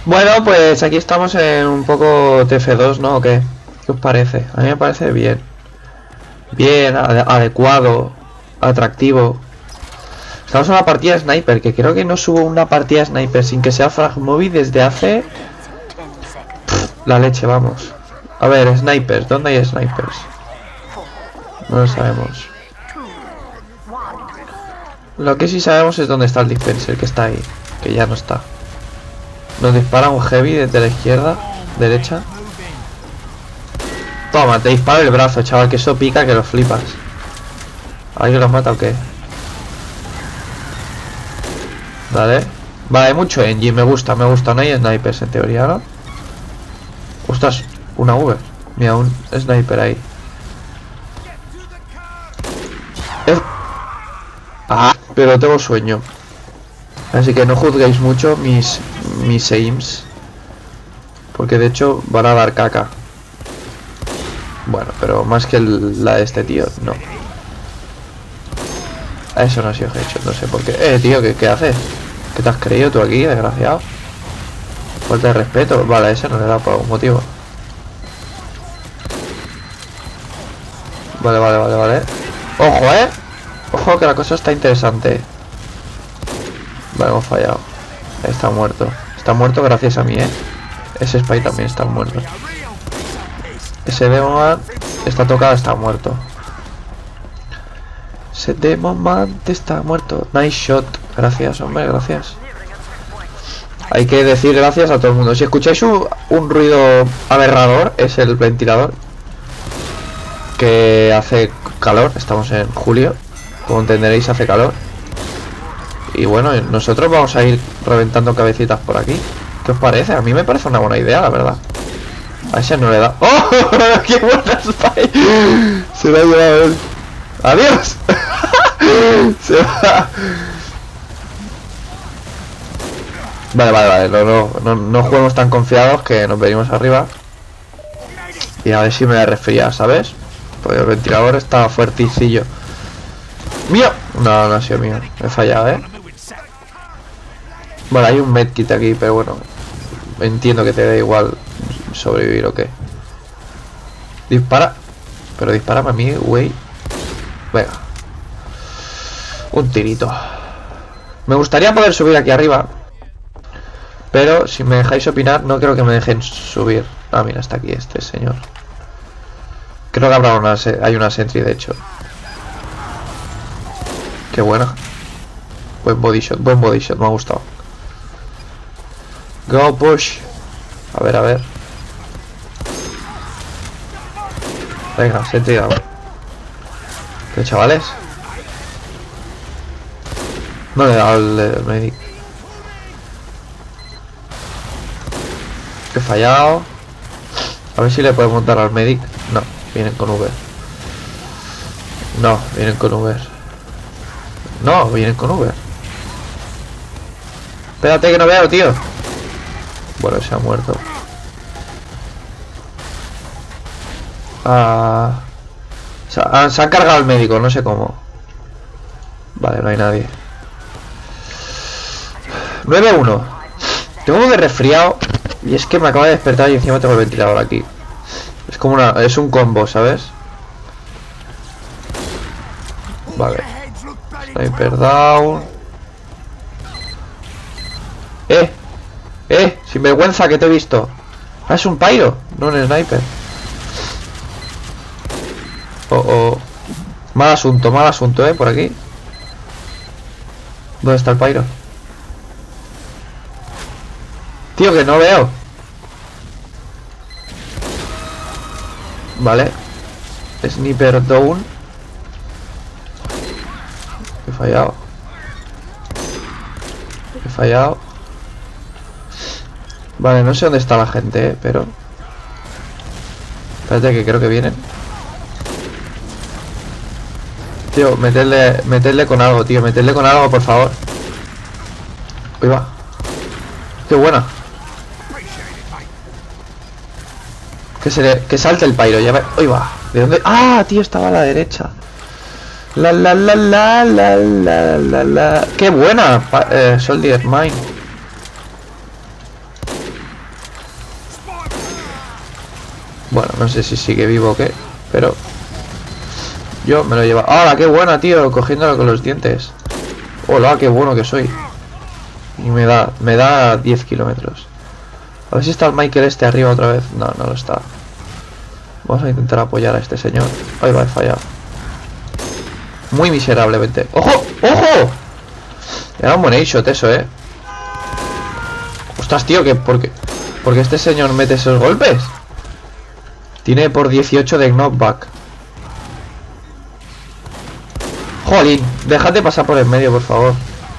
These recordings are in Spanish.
Bueno, pues aquí estamos en un poco TF2, ¿no? ¿O qué? ¿Qué os parece? A mí me parece bien. Bien, adecuado, atractivo. Estamos en una partida de Sniper, que creo que no subo una partida de Sniper sin que sea Frag Movie desde hace... la leche, vamos. A ver, snipers, ¿dónde hay snipers? No lo sabemos. Lo que sí sabemos es dónde está el dispenser, que está ahí, que ya no está. Nos dispara un heavy desde la izquierda, derecha. Toma, te disparo el brazo, chaval, que eso pica que lo flipas. ¿Alguien los mata o qué? Vale. Vale, hay mucho engine, me gusta. No hay snipers en teoría, ¿no? Ostras, una V. Mira, un sniper ahí. Pero tengo sueño. Así que no juzguéis mucho mis aims. Porque de hecho van a dar caca. Bueno, pero más que la de este tío, no. Eso no ha sido hecho, no sé por qué. Tío, ¿qué haces? ¿Qué te has creído tú aquí, desgraciado? Falta de respeto. Vale, ese no le da por algún motivo. Vale. ¡Ojo, Ojo que la cosa está interesante. Vale, hemos fallado. Está muerto. Está muerto gracias a mí, Ese Spy también está muerto. Ese Demonman está tocado, está muerto. Ese Demonman está muerto. Nice shot. Gracias, hombre, gracias. Hay que decir gracias a todo el mundo. Si escucháis un ruido aberrador, es el ventilador. Que hace calor. Estamos en julio. Como entenderéis, hace calor. Y bueno, nosotros vamos a ir reventando cabecitas por aquí. ¿Qué os parece? A mí me parece una buena idea, la verdad. A ese no le da... ¡Oh! ¡Qué buena Spy! Se lo ha llevado él. ¡Adiós! Se va. Vale. No juguemos tan confiados, que nos venimos arriba. Y a ver si me voy a resfriar, ¿sabes? Pues el ventilador está fuerticillo. ¡Mío! No ha sido mío. He fallado, Bueno, hay un medkit aquí, pero bueno. Entiendo que te da igual sobrevivir o qué. Dispara. Pero dispárame a mí, güey. Venga. Un tirito. Me gustaría poder subir aquí arriba. Pero si me dejáis opinar, no creo que me dejen subir. Ah, mira, está aquí este señor. Creo que habrá hay una sentry, de hecho. Qué buena. Buen body shot, me ha gustado. Go push. A ver. Venga, sentry down. ¿Qué, chavales? No le he dado el medic. He fallado. A ver si le podemos dar al medic. No, vienen con Uber. No, vienen con Uber. Espérate que no veo, tío. Bueno, se ha muerto. Se ha cargado el médico, no sé cómo. Vale, no hay nadie. 9-1. Tengo de resfriado. Y es que me acaba de despertar y encima tengo el ventilador aquí. Es como es un combo, ¿sabes? Vale. Sniper down. Sin vergüenza, que te he visto. Ah, es un pyro, no un sniper. Oh. Mal asunto, por aquí. ¿Dónde está el pyro? Tío, que no veo. Vale. Sniper down. He fallado. Vale, no sé dónde está la gente, pero... Espérate, que creo que vienen. Tío, metedle con algo, tío. Metedle con algo, por favor. Uy, va. Qué buena. Que salte el pyro, ya ve. Uy, va. ¿De dónde? Ah, tío, estaba a la derecha. La. Qué buena. Soldier mine. Bueno, no sé si sigue vivo o qué, pero yo me lo he llevado. ¡Hala, qué buena, tío! Cogiéndolo con los dientes. ¡Hola, qué bueno que soy! Y me da 10 kilómetros. A ver si está el Michael este arriba otra vez. No, no lo está. Vamos a intentar apoyar a este señor. Ahí va, he fallado. Muy miserablemente. ¡Ojo! ¡Ojo! Era un buen A-shot eso, Ostras, tío, que porque este señor mete esos golpes. Tiene por 18 de knockback. Jolín, dejad de pasar por el medio, por favor.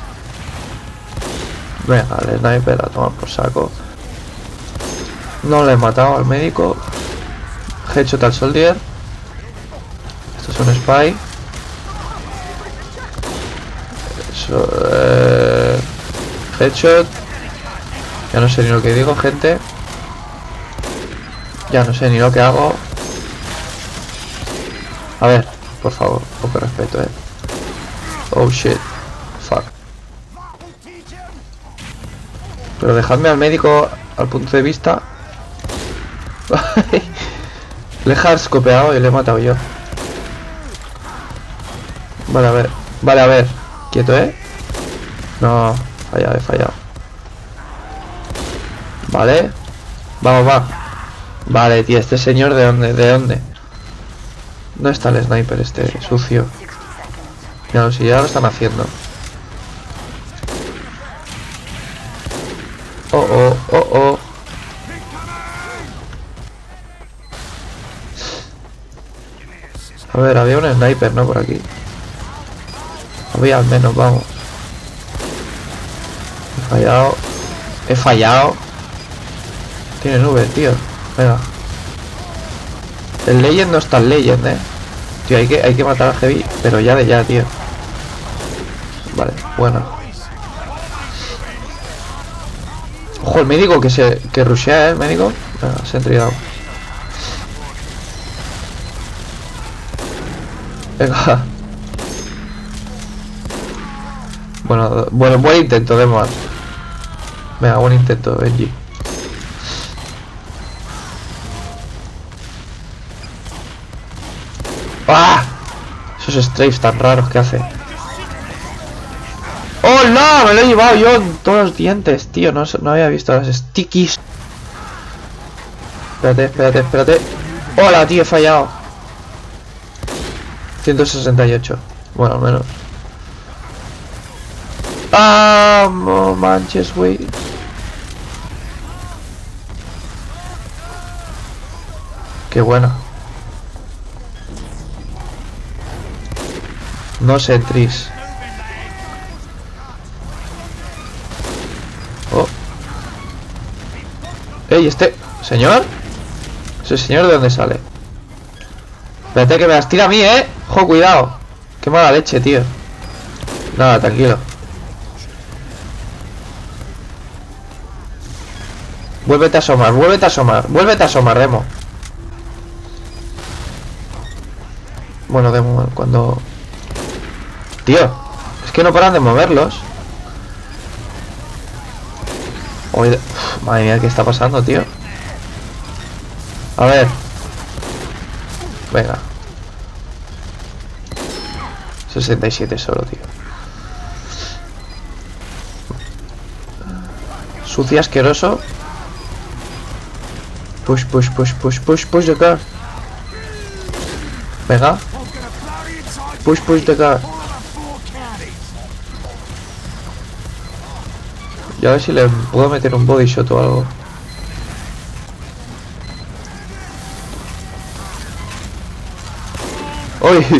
Venga, el sniper a tomar por saco. No le he matado al médico. Headshot al soldier. Esto es un spy. Eso, headshot. Ya no sé ni lo que digo, gente. Ya no sé ni lo que hago. A ver, por favor, poco respeto, Oh shit. Fuck. Pero dejadme al médico al punto de vista. Le he hardscopeado y le he matado yo. Vale, a ver. Vale, a ver. Quieto, No, he fallado. Vale. Vamos, va. Vale, tío, este señor, ¿de dónde? ¿De dónde? ¿Dónde está el sniper este sucio? Ya si ya lo están haciendo. Oh. A ver, había un sniper, ¿no? Por aquí. Había al menos, vamos. He fallado. Tiene nube, tío. Venga. El Legend no está el Legend, Tío, hay que matar a Heavy, pero ya de ya, tío. Vale, bueno. Ojo, el médico que rushea, el médico. Venga, se ha entregado. Venga. Bueno, buen intento, Demon. Venga, buen intento, Benji. ¡Ah! Esos strafes tan raros que hace. ¡Oh, no! Me lo he llevado yo en todos los dientes, tío. No había visto las stickies. Espérate. ¡Hola, tío! He fallado. 168. Bueno, al menos. ¡Ah! No manches, güey. Qué bueno. No sé, Tris. Oh. ¡Ey, este! ¿Señor? ¿Ese señor de dónde sale? Espérate que me las tira a mí, ¡Ojo, cuidado! Qué mala leche, tío. Nada, tranquilo. Vuélvete a asomar, Demo. Bueno, Demo, cuando... Tío, es que no paran de moverlos. Oye, madre mía, ¿qué está pasando, tío? A ver. Venga. 67 solo, tío. Sucio, asqueroso. Push the car. Venga. Push the car. Y a ver si le puedo meter un body shot o algo. ¡Uy!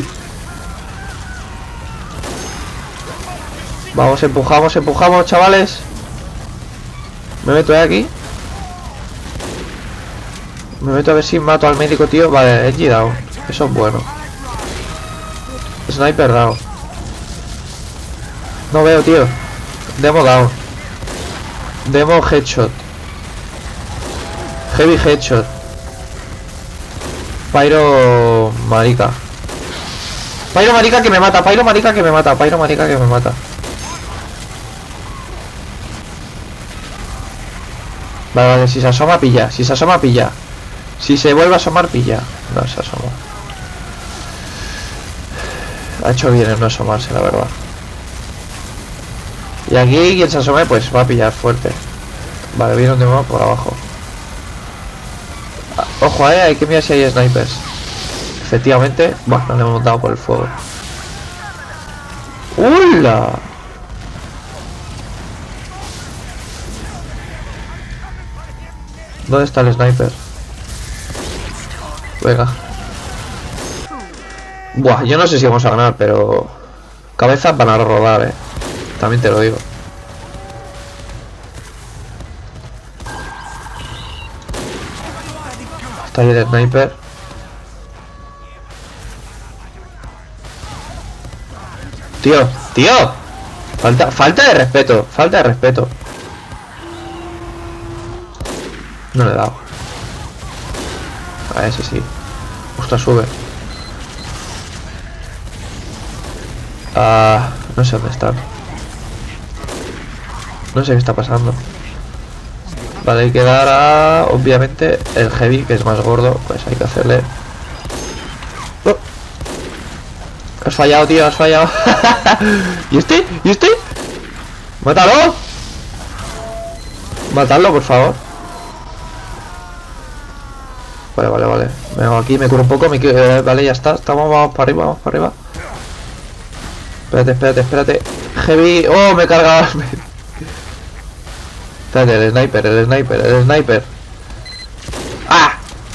Vamos, empujamos, chavales. Me meto aquí. Me meto a ver si mato al médico, tío. Vale, he dado. Eso es bueno. Sniper down. No veo, tío. Demo down. Demo headshot. Heavy headshot. Pyro marica. Pyro marica que me mata. Vale, si se asoma pilla. Si se vuelve a asomar, pilla. No se asoma. Ha hecho bien en no asomarse, la verdad. Y aquí quien se asome pues va a pillar fuerte. Vale, viene un demonio por abajo. Ojo, hay que mirar si hay snipers. Efectivamente, bueno, le hemos dado por el fuego. ¡Hola! ¿Dónde está el sniper? Venga. Buah, yo no sé si vamos a ganar, pero cabezas van a rodar, también te lo digo. Está ahí el sniper. Tío. Falta de respeto. No le he dado. A ese sí. Ostras, sube. No sé dónde están. No sé qué está pasando. Vale, hay que dar a... Obviamente, el heavy, que es más gordo. Pues hay que hacerle... ¡Oh! Has fallado, tío, has fallado. ¿Y este? ¡Mátalo! Matadlo, por favor. Vale. Me hago aquí, me curo un poco. Vale, ya está. Vamos para arriba. Espérate. Heavy. ¡Oh, me he cargado! Espérate, el sniper. ¡Ah!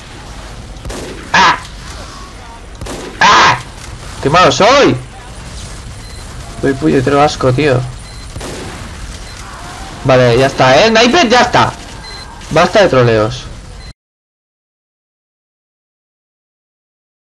¡Qué malo soy! Doy puñetero asco, tío. Vale, ya está, ¿eh? Sniper, ya está. Basta de troleos.